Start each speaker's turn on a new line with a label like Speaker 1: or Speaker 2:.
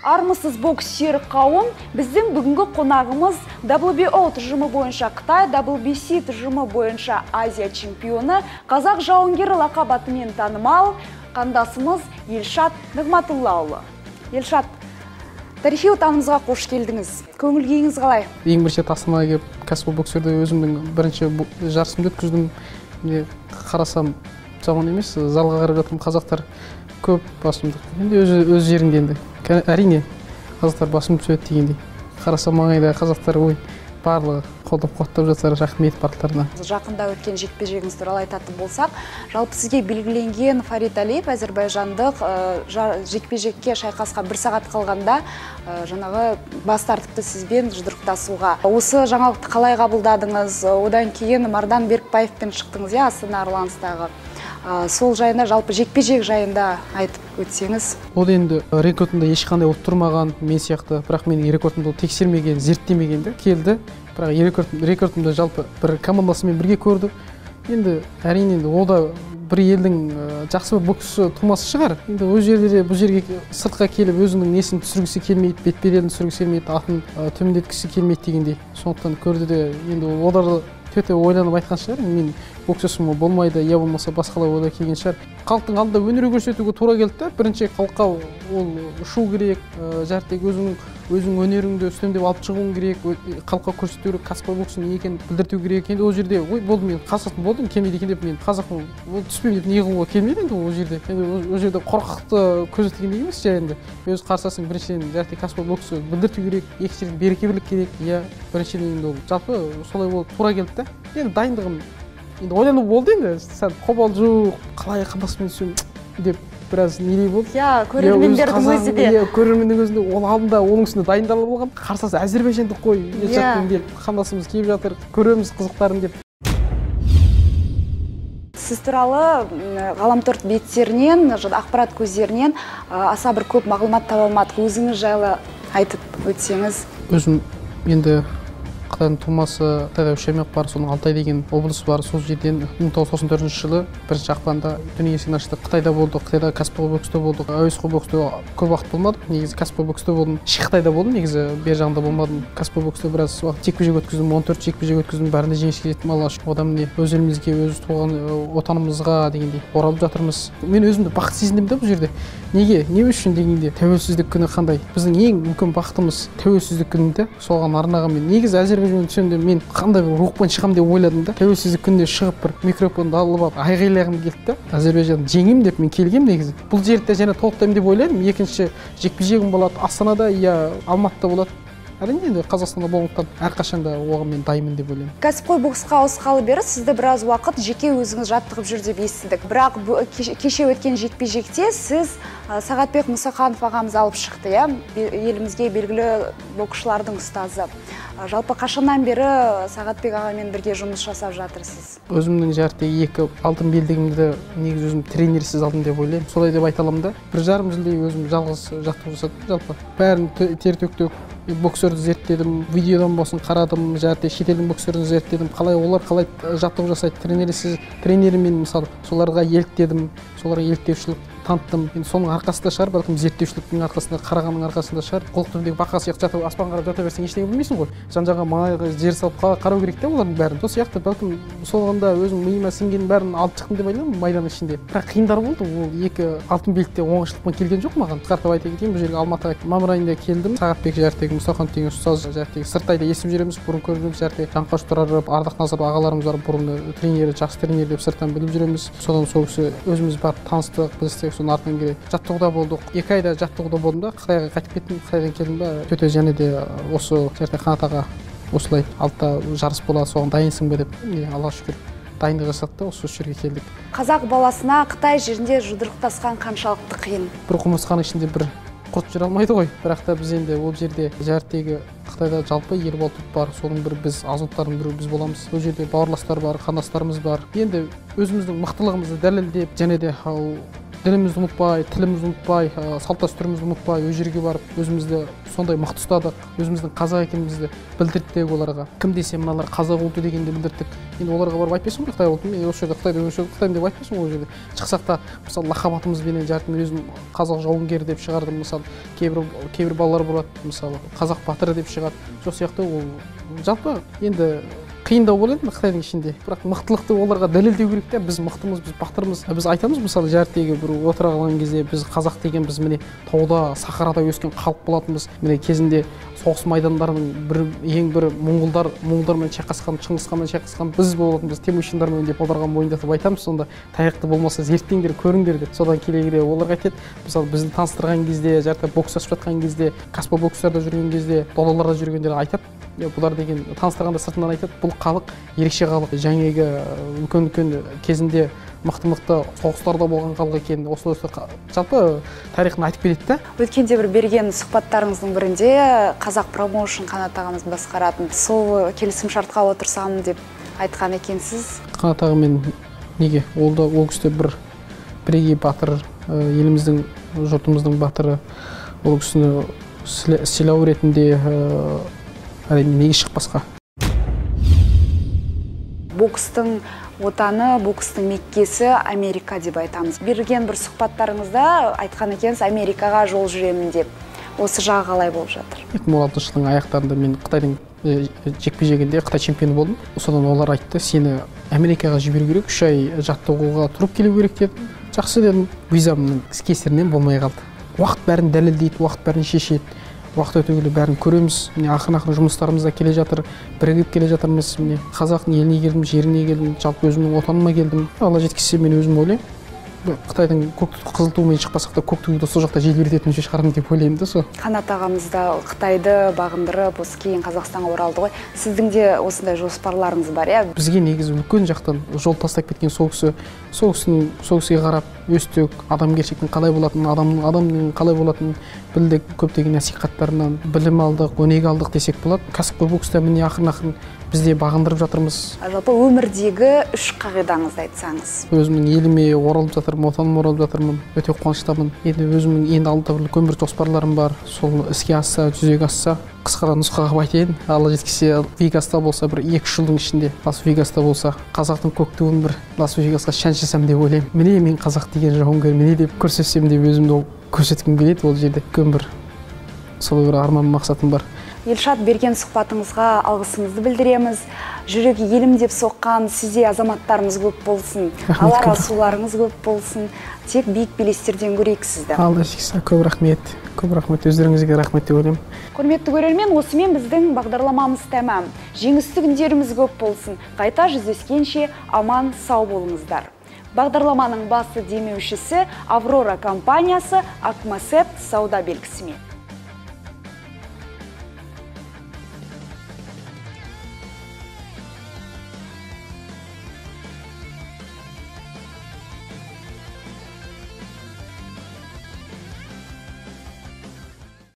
Speaker 1: Армысыз боксер қауым, біздің бүгінгі қонағымыз WBO тұжымы бойынша Қытай, WBC тұжымы бойынша Азия чемпионы, қазақ жауынгері лақабатымен танымал қандасымыз Елшат Нығматуллаұлы. Елшат, тарихи отанымызға қош келдіңіз. Көңіл күйіңіз қалай?
Speaker 2: Ең бірінші Астанаға келіп, кәсіпқой боксерде өзімнің бірінші жарысымды өткіздім. Қарасам жаман емес, залға қарап жатырмын, қазақтар көп басымдық. Енді өз жерінде енді. Әрине, қазақтар басымды түседі дегендей. Қарасам маңайда қазақтар барлығы қолдап қуаттап жатыр, рахмет барлықтарына.
Speaker 1: Жақында өткен жекпе-жегіңіз туралы айтатын болсақ, жалпы сізге белгіленген Фарид Алиев әзербайжандық жекпе-жекке шайқасқа 1 сағат қалғанда жаңағы бас тартыпты сізбен жұдырықтасуға. Осы жаңалықты қалай қабылдадыңыз? Одан кейін Мардан Берікбаевпен шықтыңыз, Астана Арланстағы. Сол жайында, жалпы жекпе-жек жайында айтып өтсеңіз.
Speaker 2: Ол енді рекордында ешқандай от тұрмаған мен сияқты, бірақ менің рекордымды тексермеген, зерттемегенде келді. Бірақ рекордымды жалпы бір командасымен бірге көрді. Енді әрине ол да бір елдің жақсы бір боксшы тумасы шығар. Енді ол жерде бұл жерге сыртқа келіп өзінің несін түсіргісі келмейді, бетпердені түсіргісі келмейді, атын төмендеткісі келмейді дегендей. Сондықтан көрді де енді оларды төте ойланып айтқан шығар, мен боксшым болмайды, я болмаса басқалай ойда келген шығар. Халықтың алдында өнер көрсетуге тура келді. Бірінші халыққа ол ұшу керек, өзің өнеріңді үстемдеп алып шығуың керек, халыққа көрсету керек, кәсіпқой бокстың не екенін білдірту керек. Енді ол жерде болды, мен қазақтың болдым, келмейді екен деп мен қазақпын, ол түспеймін деп не қылуға келмейді енді ол жерде. Енді ол жерде қорқақты көрсеткен емес жай енді. Өз қарсысын біріншіден кәсіпқой боксты білдірту керек, екіншіден береке бірлік керек. Иә, біріншіден енді ол жалпы солай болып тура келді. Енді дайындығым енді ойланып болды енді, сәл қобалжу, қалай қандасымен түсем деп біраз нелей болды.
Speaker 1: Иә, көрермендердің өзі де.
Speaker 2: Иә, көрерменнің өзінде ол алдында оның үстіне дайындалып болған. Қарсасы әзербайжандық қой, Елшаттың деп қандасымыз келіп жатыр, көреміз қызықтарын деп.
Speaker 1: Сіз туралы ғаламтор беттерінен, ақпарат көздерінен аса бір көп мағлұмат таба алмадық. Өзіңіз жайлы айтып өтсеңіз.
Speaker 2: Өзім енді Қытайдың тумасы, Қытайда Үшемек бар, соның Алтай деген облыс бар. Сол жерден 1994 жылы 1 ақпанда дүние есігін ашты. Қытайда болдық, Қытайда кәсіпқой бокста болдық. Әуесқой бокста көп уақыт болмадым. Негізі кәсіпқой бокста болдым. Қытайда болдым, негізі бер жағында болмадым. Кәсіпқой бокста біраз уақыт жекпе-жек өткіздім, 14 жекпе-жек өткіздім. Бәрінде жеңіске жеттім, алғаш. Одан міне өз елімізге, өз туған отанымызға дегендей оралып жатырмыз. Мен өзімді бақыт сезіндім бұл жерде. Неге? Не үшін дегенде тәуелсіздік күні қандай? Біздің ең үлкен бақытымыз тәуелсіздік күнінде соған арнаған. Мен негізі Әзербайжан түсемде мен қандай бір рухпен шығам деп ойладым да. Тәуелсіздік күнінде шығып бір микрофонды алып айғайлағым келді. Әзербайжан жеңем деп мен келгем негізі. Бұл жерде және толықтаймын деп ойладым. Екінші жекпе-жегім болады Астанада, я Алматыда болады. Әрине енді Қазақстанда болғандықтан әрқашанда оған мен дайынмын деп ойлаймын.
Speaker 1: Кәсіпқой боксқа ауысқалы бері сізді біраз уақыт жеке өзіңіз жаттығып жүр деп естідік. Бірақ кеше өткен жекпе-жекте сіз Сағатбек Мұсақанов ағамыз алып шықты, елімізге белгілі боксшылардың ұстазы. Жалпы қашаннан бері Сағатбек ағамен бірге жұмыс жасап жатырсыз?
Speaker 2: Өзімнің екі алтын белдігімді негізі өзім тренерсіз алдым деп ойлаймын. Солай деп айта аламын да. 1,5 жылдай өзім жалғыз жаттығу жасадым. Жалпы бәрін тер төктік. Боксерді зерттедім, видеодан болсын қарадым, шетелдің боксерін зерттедім, олар қалай жаттығу жасайды, тренерімен мысалы соларға еліктедім, соларға еліктеушілік таныттым. Енді соның арқасында шығар, бәлкім зерттеушіліктің арқасында, қарағанның арқасында шығар. Қол түріндегі бақа сияқты жатып, аспан қарап жата берсең ештеңе білмейсің ғой. Жан-жаға маңайға жер салып қарау керек те олардың бәрін. Сол сияқты бәлкім солғанда өзім миыма сіңгеннің бәрін алып шықтым деп ойлаймын майдан ішінде. Бірақ қиындар болды. Ол екі алтын белдікте оңайшылықпен келген жоқ маған. Қысқартып айта кетейін, бұл жерге Алматыға мамыр айында келдім. Сағатбек Мұсақанов деген ұстаз, Сыртайда естіп жүреміз, бұрын көргенбіз, Жанқаш Тұраров, Ардақназаров ағаларымыз бар, бұрын тренері, жақсы тренер деп сырттан біліп жүреміз. Содан сол кісі өзіміз барып таныстық, білістік, соның артынан келе жаттығуда болдық. 2 айда жаттығуда болдым да, Қытайға қайтып кеттім. Қытайдан келдім ба, төте және де осы Қанат аға осылай алтта жарыс болады, соған дайынсың ба деп, Аллаға шүкір дайындық жасады да, осы жерге келдік.
Speaker 1: Қазақ баласына Қытай жерінде жұдырықтасқан қаншалықты қиын?
Speaker 2: Бір құмырсқаның ішінде бір құрт жүре алмайды ғой. Бірақ та біз енді ол жерде Қытайда жалпы ел болып бар, соның бір біз азаматтардың бірі біз боламыз. Ол жерде бауырластар бар, қандастарымыз бар. Енді өзіміздің мықтылығымызды дәлелдеп, және де дінімізді ұмытпай, тілімізді ұмытпай, салт дәстүрімізді ұмытпай, өз жерге барып өзімізді сондай мықты ұстадық, өзіміздің қазақ екенімізді білдірттік оларға. Кім десе мыналар қазақ ұлты дегенді білдірттік. Енді оларға барып айтпайсың ғой Қытай ұлтын, мен осы жерде Қытаймын деп айтпайсың ғой ол жерде. Шықсақ та мысалы лақап-атымызбенен мен өзім қазақ жауынгері деп шығардым. Мысалы кейбір балалар болады, мысалы қазақ батыры деп шығады. Сол сияқты ол жалпы енді қиындау болады Қытайдың ішінде, бірақ мықтылықты оларға дәлелдеу керек те, біз мықтымыз, біз батырмыз. Біз айтамыз мысалы жәртегі бір отыра қалған кезде біз қазақ деген біз міне тауда, сахарада өскен халық болатынбыз. Міне кезінде соғыс майдандарының ең бір моңғолдармен шайқасқан, Шыңғысханмен шайқасқан біз болатынбыз, Темучиндармен деп оларға мойындатып айтамыз. Сонда таяқты болмаса зерттеңдер, көріңдер деп. Содан келе оларға айтады, мысалы бізді таныстырған кезде, бокстасып жатқан кезде, каспо бокстарда жүрген кезде, долаларда жүргендер айтады. Бұлар деген таныстырғанда сыртынан айтады, бұл халық ерекше халық, жаңағы үлкен кезінде мықты соғыстарда болған халық екенін, осы жалпы тарихын айтып береді да.
Speaker 1: Өткенде бір берген сұхбаттарыңыздың бірінде қазақ промоушн Қанат ағамыз басқаратын, сол келісімшартқа отырсам деп айтқан екенсіз.
Speaker 2: Қанат ағамен неге? Ол кісі бірегей батыр, еліміздің, жұртымыздың батыры. Ол кісіні сыйлау ретінде әрине неге шықпасқа.
Speaker 1: Бокстың отаны, бокстың меккесі Америка деп айтамыз. Берген бір сұхбаттарыңызда айтқан екенсіз, Америкаға жол жүремін деп. Осы жағы қалай болып жатыр?
Speaker 2: 2016 жылдың аяқтарында мен Қытайдың жекпе-жегінде Қытай чемпионы болдым. Содан олар айтты, сені Америкаға жіберу керек, 3 ай жаттығуға тұрып келу керек деді. Жақсы дедім, визамның кесірінен болмай қалды. Уақыт бәрін дәлелдейді, уақыт бәрін шешеді. Уақыт өте келе бәрін көреміз. Міне ақырын жұмыстарымыз да келе жатыр, бірігіп келе жатырмыз. Міне қазақтың еліне келдім, жеріне келдім, жалпы өзімнің отаныма келдім. Алла жеткізсе мен өзім ойлаймын. Қытайдың қызыл туымен шықпасақ та көк туды сол жақта желбірететін шығармын деп ойлаймын да сол.
Speaker 1: Қанат ағамыз да Қытайды бағындырып, осы кейін Қазақстанға оралды ғой. Сіздің де осындай жоспарларыңыз бар, иә?
Speaker 2: Бізге негізі үлкен жақтан жол тастап кеткен сол кісіге қарап өстік, адамгершіліктің қалай болатынын, адамның қалай болатынын білдік, көптеген насихаттарынан білім алдық, өнеге алдық десек болады. Кәсіпқой бокста міне ақырын бізде бағындырып жатырмыз.
Speaker 1: Жалпы өмірдегі 3 қағидаңызды айтсаңыз.
Speaker 2: Өзімнің еліме оралып жатырмын, отаныма оралып жатырмын. Өте қуаныштамын. Енді алдыда үлкен бір жоспарларым бар. Сол іске асса, жүзеге асса, қысқадан нұсқаға айтайын. Алла жеткізсе, Вегаста болса, бір 2 жылдың ішінде, Лас-Вегаста болса, қазақтың көк туын бір Лас-Вегасқа шаншысам деп ойлаймын. Міне мен қазақ деген жауынгер, міне деп көрсетсем деп өзімді көрсеткім келеді ол жерде. Үлкен бір сол бір арман мақсатым бар.
Speaker 1: Елшат, берген сұхбатыңызға алғысымызды білдіреміз. Жүрегі елім деп соққан сізде азаматтарымыз көп болсын, алар асуларыңыз көп болсын. Тек биік белестерден көрейік сізді.
Speaker 2: Алла жеткізсе, көп рахмет. Көп рахмет, өздеріңізге рахмет деп ойлаймын.
Speaker 1: Құрметті көрермен, осымен біздің бағдарламамыз тәмам. Жеңісті күндеріміз көп болсын. Қайта жүздескенше аман сау болыңыздар. Бағдарламаның басты демеушісі Аврора компаниясы Акмасепт сауда белгісімен.